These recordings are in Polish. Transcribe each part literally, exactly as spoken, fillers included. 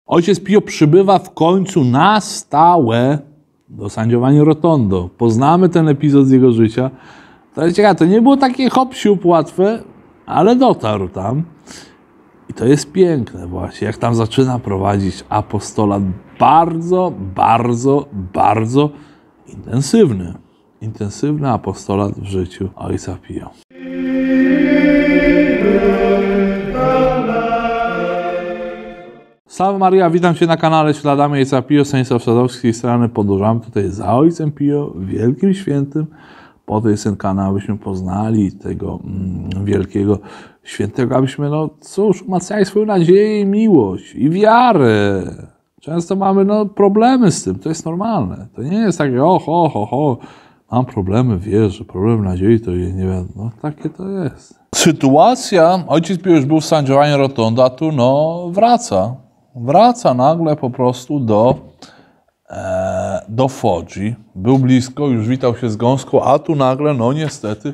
Ojciec Pio przybywa w końcu na stałe do sędziowania Rotondo. Poznamy ten epizod z jego życia. To jest ciekawe, to nie było takie hop-siup łatwe, ale dotarł tam. I to jest piękne właśnie, jak tam zaczyna prowadzić apostolat bardzo, bardzo, bardzo intensywny. Intensywny apostolat w życiu ojca Pio. Salve Maria, witam Cię na kanale Śladami ojca Pio, Stanisław Sadowski, strony podążamy tutaj za ojcem Pio, wielkim świętym. Po to jest ten kanał, abyśmy poznali tego mm, wielkiego świętego, abyśmy, no cóż, umacniali swoją nadzieję i miłość i wiarę. Często mamy no, problemy z tym, to jest normalne. To nie jest takie, o, ho, ho, ho, mam problemy w wierze, problemy nadziei, to nie wiem, no takie to jest. Sytuacja, ojciec Pio już był w sędziowaniu Rotondo, a tu no wraca. Wraca nagle po prostu do, e, do Foggi. Był blisko, już witał się z gąską, a tu nagle, no niestety,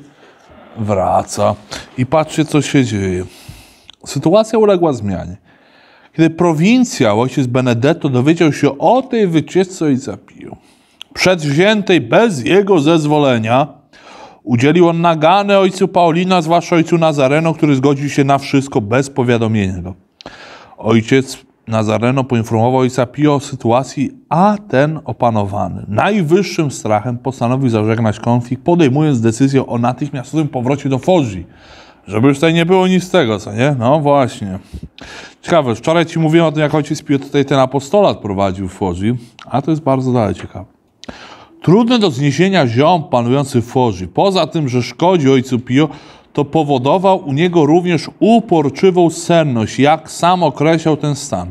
wraca. I patrzcie, co się dzieje. Sytuacja uległa zmianie. Kiedy prowincjał, ojciec Benedetto, dowiedział się o tej wycieczce ojca Pio, przedwziętej bez jego zezwolenia, udzielił on nagany ojcu Paulina, zwłaszcza ojcu Nazareno, który zgodził się na wszystko bez powiadomienia go. Ojciec Nazareno poinformował ojca Pio o sytuacji, a ten opanowany najwyższym strachem postanowił zażegnać konflikt, podejmując decyzję o natychmiastowym powrocie do Foggi. Żeby już tutaj nie było nic z tego, co nie? No właśnie. Ciekawe, wczoraj Ci mówiłem o tym, jak ojciec Pio tutaj ten apostolat prowadził w Foggi, a to jest bardzo dalej ciekawe. Trudny do zniesienia ziom panujący w Foggi, poza tym, że szkodzi ojcu Pio, to powodował u niego również uporczywą senność, jak sam określał ten stan.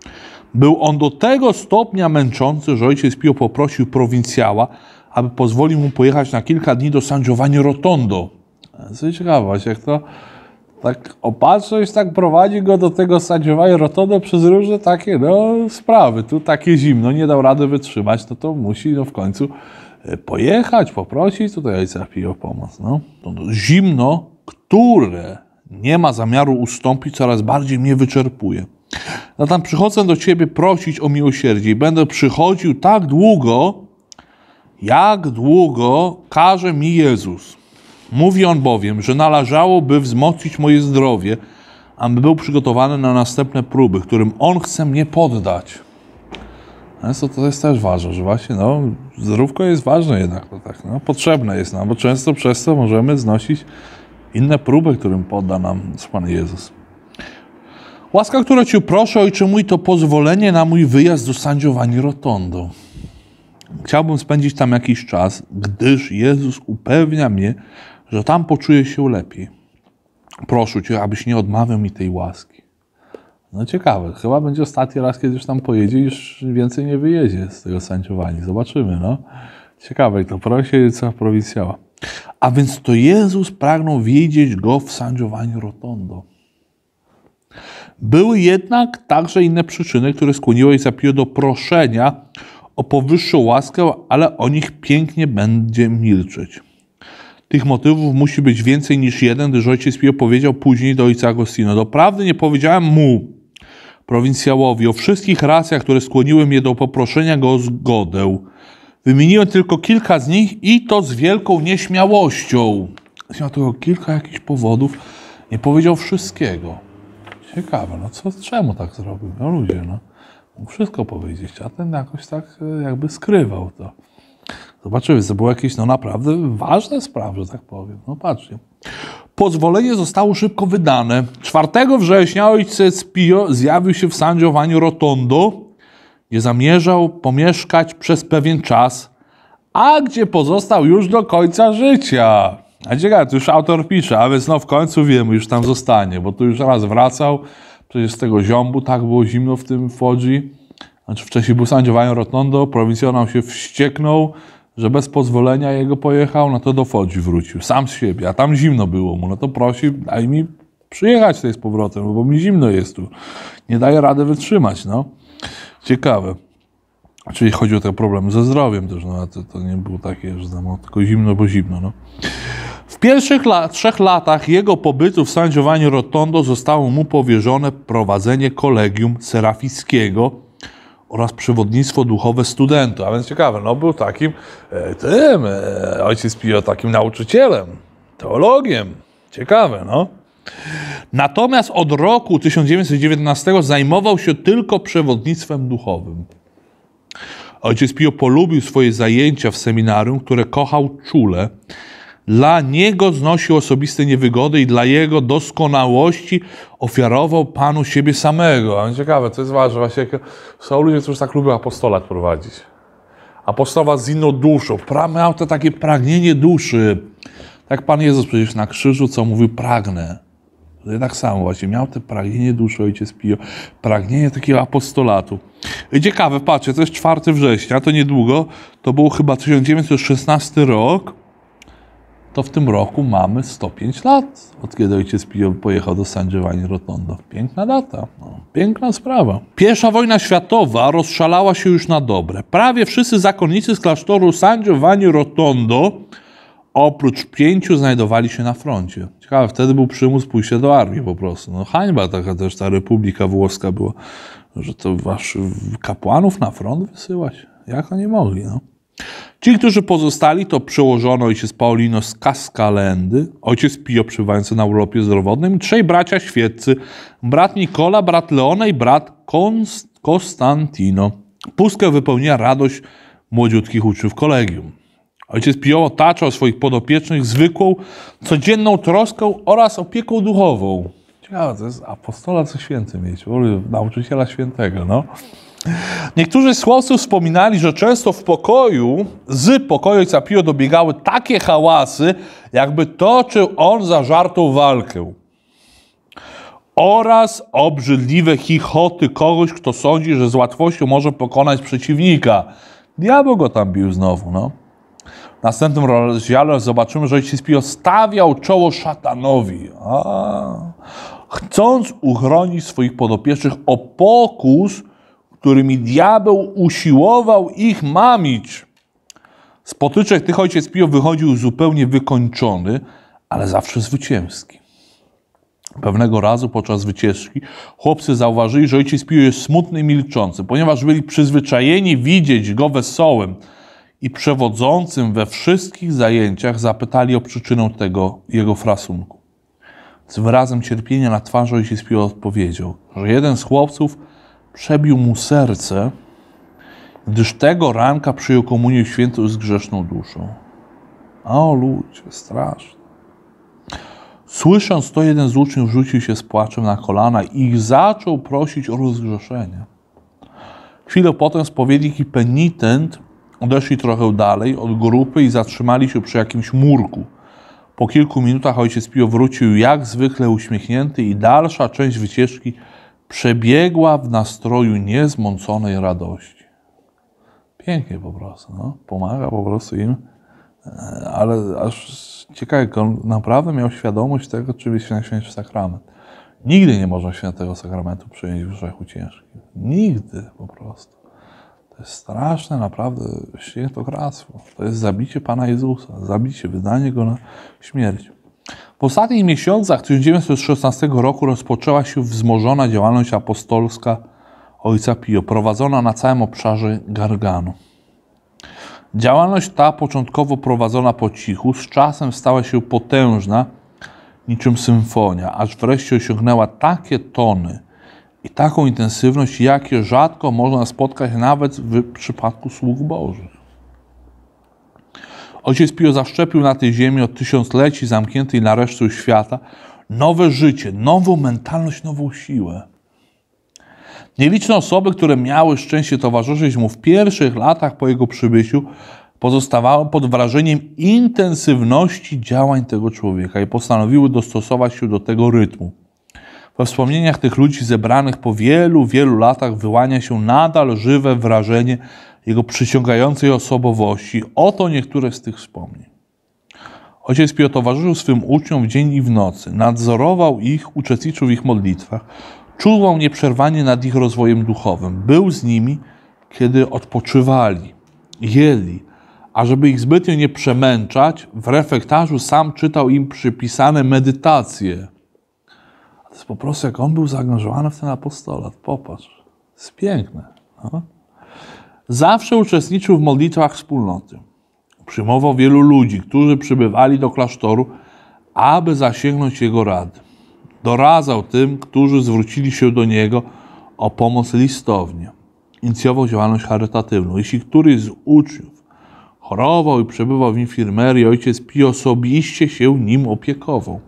Był on do tego stopnia męczący, że ojciec Pio poprosił prowincjała, aby pozwolił mu pojechać na kilka dni do sędziowania Rotondo. To jest ciekawe, właśnie jak to tak opatrzność tak prowadzi go do tego sędziowania Rotondo przez różne takie no, sprawy. Tu takie zimno, nie dał rady wytrzymać, no to musi no, w końcu pojechać, poprosić tutaj ojca Pio o pomoc. No. To zimno, które nie ma zamiaru ustąpić, coraz bardziej mnie wyczerpuje. Zatem przychodzę do Ciebie prosić o miłosierdzie i będę przychodził tak długo, jak długo każe mi Jezus. Mówi On bowiem, że należałoby wzmocnić moje zdrowie, aby był przygotowany na następne próby, którym On chce mnie poddać. To, to jest też ważne, że właśnie no, zdrówko jest ważne jednak, to tak, no, potrzebne jest nam, bo często przez to możemy znosić inne próby, którym podda nam Pan Jezus. Łaska, którą Cię proszę, Ojcze mój, to pozwolenie na mój wyjazd do sędziowania Rotondo. Chciałbym spędzić tam jakiś czas, gdyż Jezus upewnia mnie, że tam poczuję się lepiej. Proszę Cię, abyś nie odmawiał mi tej łaski. No ciekawe, chyba będzie ostatni raz, kiedy już tam pojedzie, już więcej nie wyjedzie z tego sędziowania. Zobaczymy, no. Ciekawe, to prosi ojca prowincjała. A więc to Jezus pragnął wiedzieć go w sędziowaniu Rotondo. Były jednak także inne przyczyny, które skłoniły ojca Pio do proszenia o powyższą łaskę, ale o nich pięknie będzie milczeć. Tych motywów musi być więcej niż jeden, gdyż ojciec Pio powiedział później do ojca Agostino: doprawdy nie powiedziałem mu, prowincjałowi, o wszystkich racjach, które skłoniły mnie do poproszenia go o zgodę. Wymieniłem tylko kilka z nich i to z wielką nieśmiałością. Miał tylko kilka jakichś powodów, nie powiedział wszystkiego. Ciekawe, no co, czemu tak zrobił? No ludzie, no. Mógł wszystko powiedzieć, a ten jakoś tak jakby skrywał to. Zobaczymy, to były jakieś no naprawdę ważne sprawy, że tak powiem. No patrzcie. Pozwolenie zostało szybko wydane. czwartego września ojciec Pio zjawił się w sędziowaniu Rotondo, gdzie zamierzał pomieszkać przez pewien czas, a gdzie pozostał już do końca życia. A ciekawe, tu już autor pisze, a więc no w końcu wiemy, już tam zostanie, bo tu już raz wracał, przecież z tego ziombu tak było zimno w tym Foggi. Znaczy wcześniej był sędziowanie Rotondo, prowincjonał się wścieknął, że bez pozwolenia jego pojechał, no to do Foggi wrócił, sam z siebie, a tam zimno było mu, no to prosi, daj mi przyjechać tutaj z powrotem, bo mi zimno jest tu, nie daje rady wytrzymać, no. Ciekawe. Czyli chodzi o te problemy ze zdrowiem też, no, a to, to nie było takie, że tam, tylko zimno, bo zimno, no. W pierwszych la trzech latach jego pobytu w San Giovanni Rotondo zostało mu powierzone prowadzenie kolegium serafickiego oraz przewodnictwo duchowe studentów. A więc ciekawe, no był takim e, tym, e, ojciec Pio takim nauczycielem, teologiem. Ciekawe, no. Natomiast od roku tysiąc dziewięćset dziewiętnastego zajmował się tylko przewodnictwem duchowym. Ojciec Pio polubił swoje zajęcia w seminarium, które kochał czule. Dla niego znosił osobiste niewygody i dla jego doskonałości ofiarował Panu siebie samego. A ciekawe, to jest ważne. Właśnie są ludzie, którzy tak lubią apostolat prowadzić. Apostolat z inną duszą. Pra, miał to takie pragnienie duszy. Tak Pan Jezus przecież na krzyżu, co mówił, pragnę. Tak samo właśnie, miał to pragnienie duszy ojciec Pio. Pragnienie takiego apostolatu. I ciekawe, patrzcie, to jest czwartego września, to niedługo, to był chyba tysiąc dziewięćset szesnasty rok. To w tym roku mamy sto pięć lat, od kiedy ojciec Pio pojechał do San Giovanni Rotondo. Piękna data, no, piękna sprawa. Pierwsza wojna światowa rozszalała się już na dobre. Prawie wszyscy zakonnicy z klasztoru San Giovanni Rotondo, oprócz pięciu, znajdowali się na froncie. Ciekawe, wtedy był przymus pójścia do armii po prostu. No hańba taka też ta Republika Włoska była, że to waszych kapłanów na front wysyłać. Jak oni mogli, no? Ci, którzy pozostali, to przełożono ojciec Paulino z Cascalendy, ojciec Pio przebywający na urlopie zdrowotnym i trzej bracia świeccy, brat Nicola, brat Leone i brat Konstantino. Pustkę wypełniła radość młodziutkich uczniów kolegium. Ojciec Pio otaczał swoich podopiecznych zwykłą, codzienną troską oraz opieką duchową. Ciekawe, to jest apostolat ze świętym mieć, nauczyciela świętego, no. Niektórzy z chłopców wspominali, że często w pokoju, z pokoju ojca Pio dobiegały takie hałasy, jakby toczył on zażartą walkę. Oraz obrzydliwe chichoty kogoś, kto sądzi, że z łatwością może pokonać przeciwnika. Diabeł go tam bił znowu, no. W następnym rozdziale zobaczymy, że ojciec Pio stawiał czoło szatanowi, a, chcąc uchronić swoich podopiecznych o pokus, którymi diabeł usiłował ich mamić. Z potyczek tych ojciec Pio wychodził zupełnie wykończony, ale zawsze zwycięski. Pewnego razu podczas wycieczki chłopcy zauważyli, że ojciec Pio jest smutny i milczący, ponieważ byli przyzwyczajeni widzieć go wesołym i przewodzącym we wszystkich zajęciach, zapytali o przyczynę tego jego frasunku. Z wyrazem cierpienia na twarzy ojciec Pio odpowiedział, że jeden z chłopców przebił mu serce, gdyż tego ranka przyjął komunię świętą z grzeszną duszą. O ludzie, straszne. Słysząc to, jeden z uczniów rzucił się z płaczem na kolana i zaczął prosić o rozgrzeszenie. Chwilę potem spowiednik i penitent odeszli trochę dalej od grupy i zatrzymali się przy jakimś murku. Po kilku minutach ojciec Pio wrócił jak zwykle uśmiechnięty i dalsza część wycieczki przebiegła w nastroju niezmąconej radości. Pięknie po prostu, no. Pomaga po prostu im, ale aż ciekawe, on naprawdę miał świadomość tego, czym jest Najświętszy Sakrament. Nigdy nie można świętego sakramentu przyjąć w grzechu ciężkim. Nigdy po prostu. To jest straszne, naprawdę świętokradztwo. To jest zabicie Pana Jezusa, zabicie, wydanie Go na śmierć. W ostatnich miesiącach tysiąc dziewięćset szesnastego roku rozpoczęła się wzmożona działalność apostolska ojca Pio, prowadzona na całym obszarze Gargano. Działalność ta, początkowo prowadzona po cichu, z czasem stała się potężna, niczym symfonia, aż wreszcie osiągnęła takie tony i taką intensywność, jakie rzadko można spotkać nawet w przypadku sług Bożych. Ojciec Pio zaszczepił na tej ziemi od tysiącleci zamkniętej na resztę świata nowe życie, nową mentalność, nową siłę. Nieliczne osoby, które miały szczęście towarzyszyć mu w pierwszych latach po jego przybyciu, pozostawały pod wrażeniem intensywności działań tego człowieka i postanowiły dostosować się do tego rytmu. We wspomnieniach tych ludzi zebranych po wielu, wielu latach wyłania się nadal żywe wrażenie jego przyciągającej osobowości. Oto niektóre z tych wspomnień. Ojciec Pio towarzyszył swym uczniom w dzień i w nocy, nadzorował ich, uczestniczył w ich modlitwach, czuwał nieprzerwanie nad ich rozwojem duchowym, był z nimi, kiedy odpoczywali, jeli, A żeby ich zbytnio nie przemęczać, w refektarzu sam czytał im przypisane medytacje. To jest po prostu, jak on był zaangażowany w ten apostolat. Popatrz. To jest piękne. No. Zawsze uczestniczył w modlitwach wspólnoty. Przyjmował wielu ludzi, którzy przybywali do klasztoru, aby zasięgnąć jego rady. Doradzał tym, którzy zwrócili się do niego o pomoc listownie. Inicjował działalność charytatywną. Jeśli któryś z uczniów chorował i przebywał w infirmerii, ojciec Pio osobiście się nim opiekował.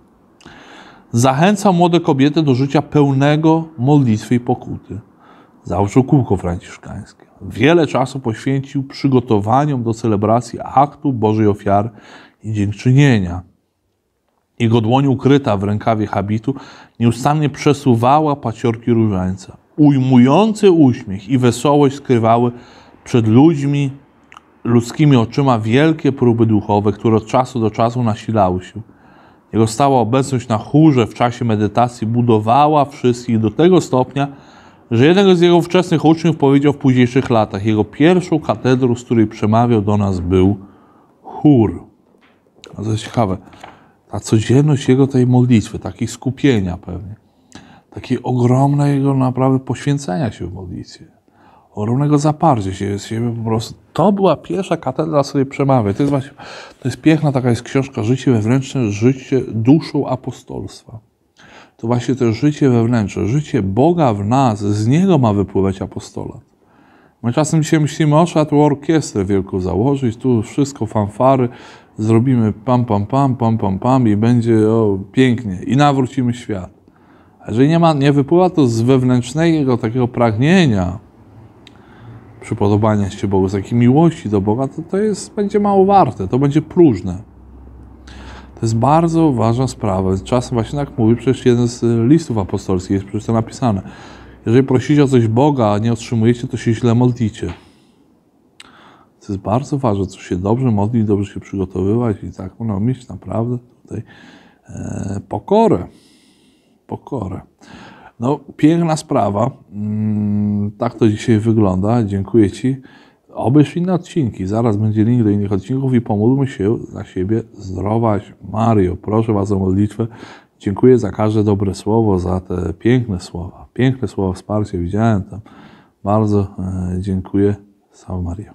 Zachęcał młode kobiety do życia pełnego modlitwy i pokuty. Założył kółko franciszkańskie. Wiele czasu poświęcił przygotowaniom do celebracji aktu Bożej Ofiary i Dziękczynienia. Jego dłoń ukryta w rękawie habitu nieustannie przesuwała paciorki różańca. Ujmujący uśmiech i wesołość skrywały przed ludźmi, ludzkimi oczyma wielkie próby duchowe, które od czasu do czasu nasilały się. Jego stała obecność na chórze w czasie medytacji budowała wszystkich do tego stopnia, że jeden z jego wczesnych uczniów powiedział w późniejszych latach, jego pierwszą katedrą, z której przemawiał do nas, był chór. A to jest ciekawe. Ta codzienność jego tej modlitwy, takiej skupienia pewnie, takiej ogromnej jego naprawdę poświęcenia się w modlitwie, ogromnego zaparcia się z siebie po prostu. To była pierwsza katedra, z której przemawiał. To jest właśnie, to jest piękna taka jest książka Życie wewnętrzne, życie duszą apostolstwa. To właśnie to życie wewnętrzne, życie Boga w nas, z Niego ma wypływać apostolat. My czasem dzisiaj myślimy, o, trzeba tu orkiestrę wielką założyć, tu wszystko, fanfary, zrobimy pam, pam, pam, pam, pam, pam i będzie o, pięknie i nawrócimy świat. A jeżeli nie, ma, nie wypływa to z wewnętrznego takiego pragnienia przypodobania się Bogu, z takiej miłości do Boga, to to jest, będzie mało warte, to będzie próżne. To jest bardzo ważna sprawa. Czasem właśnie tak mówi, przecież jeden z listów apostolskich jest przecież to napisane. Jeżeli prosicie o coś Boga, a nie otrzymujecie, to się źle modlicie. To jest bardzo ważne, co się dobrze modlić, dobrze się przygotowywać i tak no, mieć naprawdę tutaj e, pokorę. Pokorę. No, piękna sprawa. Mm, tak to dzisiaj wygląda. Dziękuję Ci. Obejrz inne odcinki. Zaraz będzie link do innych odcinków i pomódlmy się za siebie. Zdrowaś Mario. Proszę Was o modlitwę. Dziękuję za każde dobre słowo, za te piękne słowa. Piękne słowa wsparcia. Widziałem tam. Bardzo e, dziękuję. Salve Maria.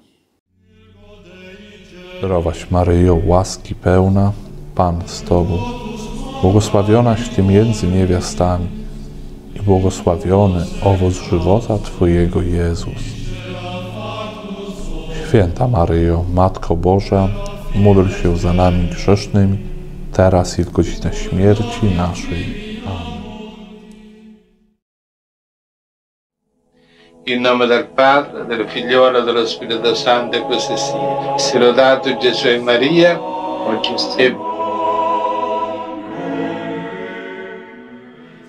Zdrowaś Maryjo, łaski pełna, Pan z Tobą. Błogosławionaś Ty między niewiastami i błogosławiony owoc żywota Twojego, Jezus. Święta Maryjo, Matko Boża, módl się za nami grzesznymi, teraz i w godzinę śmierci naszej. Amen. In nome del Padre, del Figliolo e dello Spirito Santo, così sia. Sia lodato Gesù e Maria, oggi e sempre.